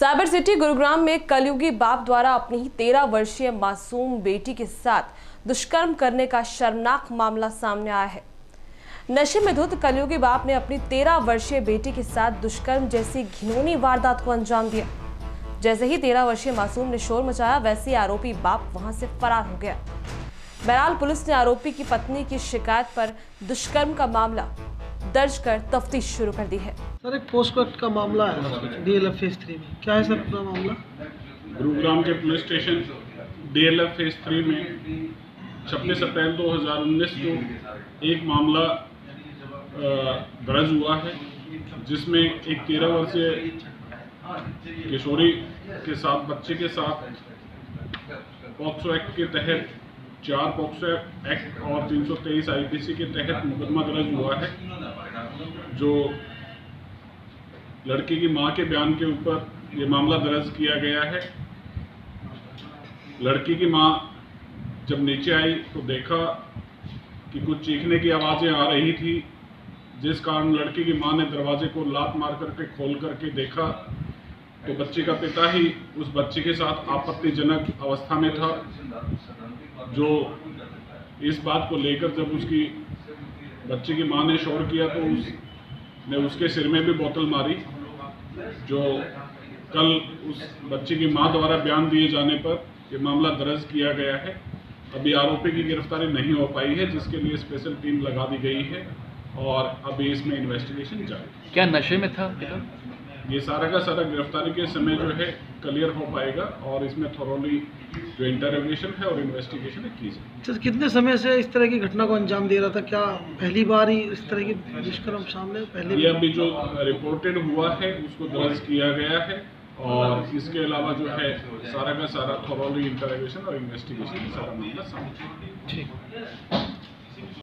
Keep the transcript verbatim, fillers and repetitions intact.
Cyber city Gurugram में कलयुगी बाप द्वारा अपनी तेरह वर्षीय मासूम बेटी के साथ दुष्कर्म करने का शर्मनाक मामला सामने आया है। नशे में धुत कलयुगी बाप ने अपनी तेरह वर्षीय बेटी के साथ दुष्कर्म जैसी घिनौनी वारदात को अंजाम दिया। जैसे ही तेरह वर्षीय मासूम ने शोर मचाया, वैसे ही आरोपी बाप वहां से फरार हो गया। बहरहाल पुलिस ने आरोपी की पत्नी की शिकायत पर दुष्कर्म का मामला दर्ज कर तफ्तीश शुरू कर दी है। सर, एक पोस्को एक्ट का मामला है डीएलएफ फेज थ्री में, क्या है सर पूरा मामला? गुरुग्राम के police station DLF phase three में छब्बीस अप्रैल दो हज़ार उन्नीस को एक मामला दर्ज हुआ है, जिसमें एक तेरह वर्षीय किशोरी के साथ बच्चे के साथ पॉक्सो एक्ट के तहत चार पॉक्सो एक्ट और तीन सौ तेईस आईपीसी के तहत मुकदमा दर्ज हुआ है, जो लड़की की मां के बयान के ऊपर ये मामला दर्ज किया गया है। लड़की की मां जब नीचे आई तो देखा कि कुछ चीखने की आवाज़ें आ रही थी, जिस कारण लड़की की मां ने दरवाजे को लात मार करके खोल करके देखा तो बच्चे का पिता ही उस बच्चे के साथ आपत्तिजनक अवस्था में था, जो इस बात को लेकर जब उसकी बच्चे की मां ने शोर किया तो उसने उसके सिर में भी बोतल मारी, जो कल उस बच्चे की मां द्वारा बयान दिए जाने पर यह मामला दर्ज किया गया है। अभी आरोपी की गिरफ्तारी नहीं हो पाई है, जिसके लिए स्पेशल टीम लगा दी गई है और अभी इसमें इन्वेस्टिगेशन जारी। क्या नशे में था पिता? ये सारा का सारा गिरफ्तारी के समय जो है क्लियर हो पाएगा और इसमें थोरोली जो इंटरोगेशन है और इन्वेस्टिगेशन है की जाए। सर, कितने समय से इस तरह की घटना को अंजाम दे रहा था? क्या पहली बार ही इस तरह की दुष्कर्म सामने पहले? ये अभी जो रिपोर्टेड हुआ है उसको दर्ज किया गया है और इसके अलावा जो है सारा का सारा थोरोली इंटरोगेशन और इन्वेस्टिगेशन सारा मामला सामने। ठीक।